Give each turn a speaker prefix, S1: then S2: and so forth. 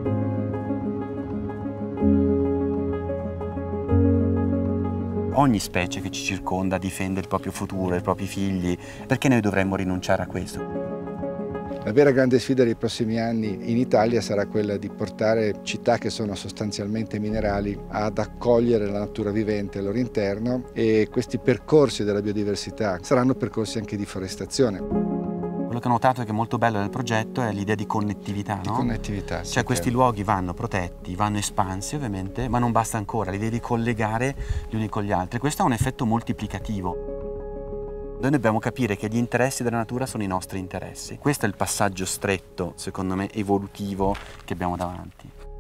S1: Ogni specie che ci circonda difende il proprio futuro, i propri figli, perché noi dovremmo rinunciare a questo?
S2: La vera grande sfida dei prossimi anni in Italia sarà quella di portare città che sono sostanzialmente minerali ad accogliere la natura vivente al loro interno, e questi percorsi della biodiversità saranno percorsi anche di forestazione.
S1: Quello che ho notato che è molto bello nel progetto è l'idea di connettività, no?
S2: Di connettività, sì,
S1: Cioè questi
S2: chiaro.
S1: luoghi vanno protetti, vanno espansi ovviamente, ma non basta ancora, l'idea di collegare gli uni con gli altri. Questo ha un effetto moltiplicativo. Noi dobbiamo capire che gli interessi della natura sono i nostri interessi. Questo è il passaggio stretto, secondo me, evolutivo che abbiamo davanti.